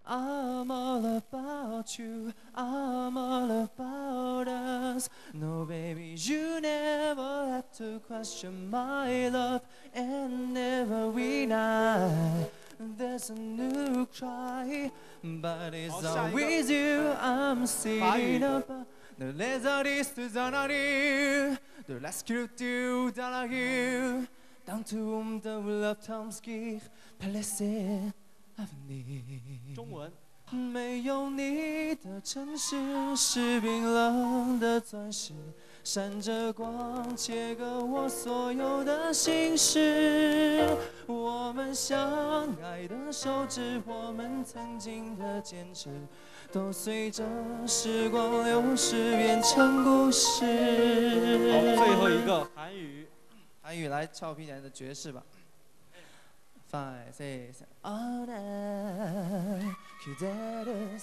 I'm all about you, I'm all about us. No, baby, you never have to question my love. And every night there's a new cry, but it's always you I'm sitting about. The laser is on our ear, the last crew to Dalagir. Down to the love Tomsky Palace Avenue。 中文。 没有你的城市是冰冷的钻石，闪着光，切割我所有的心事。我们相爱的手指，我们曾经的坚持，都随着时光流逝变成故事。 好，最后一个韩语。 韩语来俏皮点的爵士吧。5, 6, 7. 그대를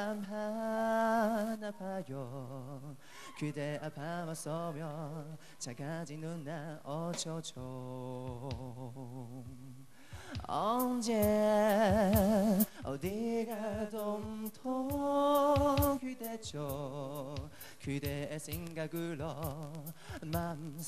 사랑하나 봐요. 그대 앞에만 서면 작아진 눈나 어쩌죠. 언제 어디가 돔통 그대죠. 그대의 생각으로 마음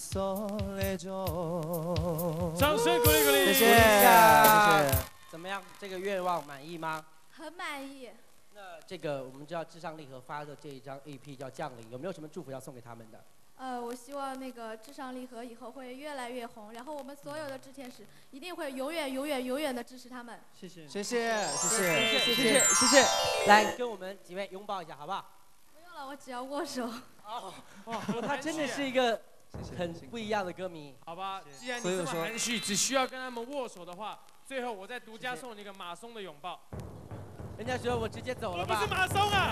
설레죠. 掌声鼓励鼓励， 谢谢，谢谢。 怎么样？这个愿望满意吗？ 很满意。 那这个我们知道至上励合发的这一张 EP 叫《降临》，有没有什么祝福要送给他们的？ 我希望那个至上励合以后会越来越红，然后我们所有的制片使一定会永远、永远、永远的支持他们。 谢谢， 谢谢，谢谢， 谢谢，谢谢。来，跟我们几位拥抱一下，好不好？ 不用了，我只要握手。 哦，哇，他真的是一个很不一样的歌迷。 好吧，既然你这么含蓄，只需要跟他们握手的话，最后我再独家送你一个马松的拥抱。 人家说我直接走了吧？ 我不是马松啊！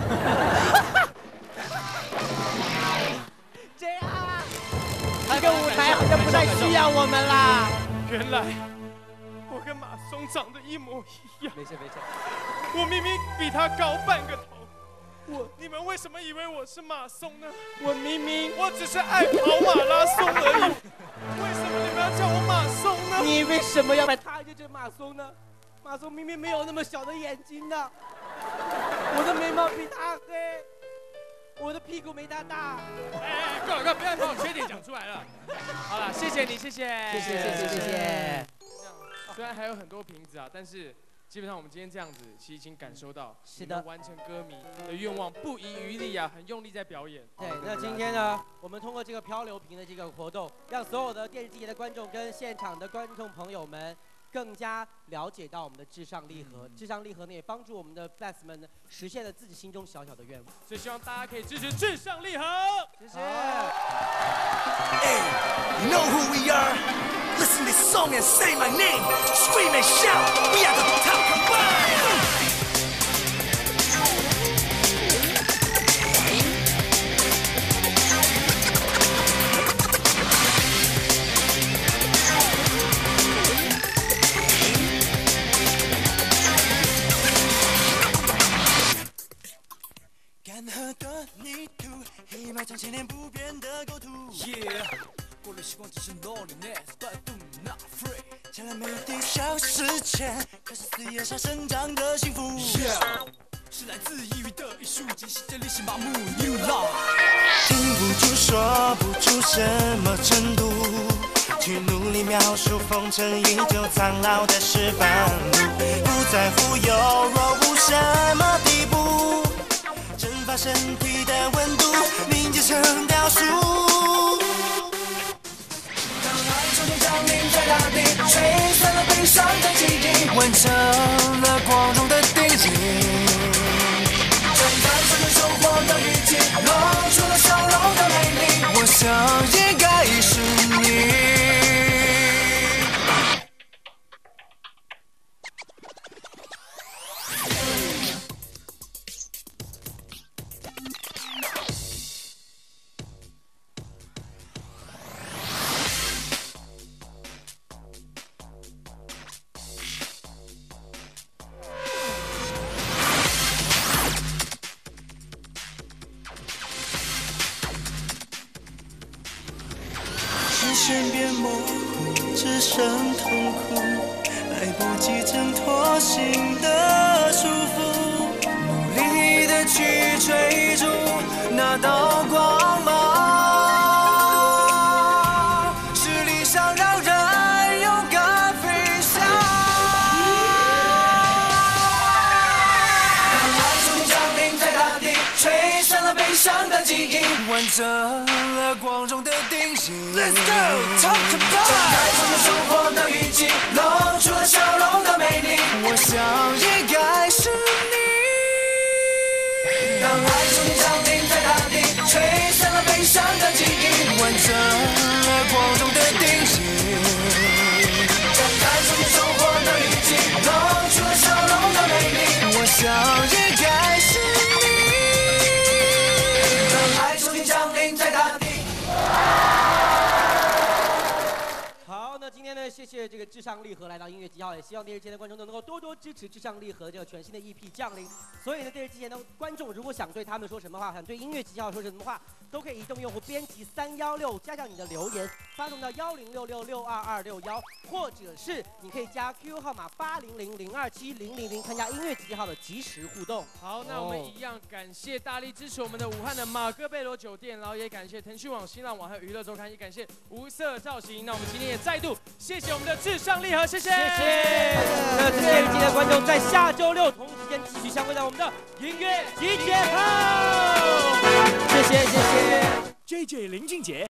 这样啊，这个舞台好像不太需要我们啦。 原来我跟马松长得一模一样。 没事没事， 我明明比他高半个头。你们为什么以为我是马松呢？我只是爱跑马拉松而已。为什么你们要叫我马松呢？ 你为什么要把他就叫马松呢？马松明明没有那么小的眼睛的，我的眉毛比他黑，我的屁股没他大。 哎，够了，不要把我缺点讲出来了。好了，谢谢你，谢谢， 谢谢谢谢谢谢。 虽然还有很多瓶子啊，但是。基本上我们今天这样子，其实已经感受到， 是的， 完成歌迷的愿望，不遗余力啊，很用力在表演。 对，那今天呢，我们通过这个漂流瓶的这个活动，让所有的电视机前的观众跟现场的观众朋友们更加了解到我们的至上励合。至上励合呢，也帮助我们的 fans 们呢，实现了自己心中小小的愿望。 所以希望大家可以支持至上励合。 谢谢。 Hey, you know who we are? Listen this song and say my name. Scream and shout. We are the top combined. 干涸的泥土，黑埋藏千年不变的国土。Yeah， 过了时光只是 loneliness， but do not free。将来没地消失前，开始撕叶下生长的幸福。Yeah， 是来自异域的艺术，解析着历史麻木 new law。听不出，说不出什么程度，去努力描述风尘依旧苍老的石板路，不在乎有若无什么地步。蒸发身体的温度，凝结成雕塑。当爱重新降临在大地，吹散了悲伤的记忆，完成了光荣的定义。将单纯的生活的一起，露出了笑容的美丽。我想应该是你。 上的记忆，完成了光中的定型。Let's go， talk about。张开双手，生活的雨季，露出了笑容的美丽。我想应该是你。当爱冲进降临在大地，吹散了悲伤的记忆，完成了光中的定型。张开双手，生活的雨季，露出了笑容的美丽。我想应该是你。当爱冲进降临在大地。 好，那今天呢，谢谢这个至上励合来到音乐季号，也希望电视机前的观众能够多多支持至上励合这个全新的 EP 降临。所以呢，电视机前的观众如果想对他们说什么话，想对音乐季号说什么话，都可以移动用户编辑316，加上你的留言，发送到1066622261，或者是你可以加 QQ 号码800027000，参加音乐季号的即时互动。 好，那我们一样感谢大力支持我们的武汉的马哥贝罗酒店，然后也感谢腾讯网、新浪网还有娱乐周刊，也感谢无色造型。那我们今天也再度谢谢我们的至上励合，谢谢。 谢谢。那电视机的观众在下周6同一时间继续相会在我们的音乐集结号。谢谢谢谢。 JJ 林俊杰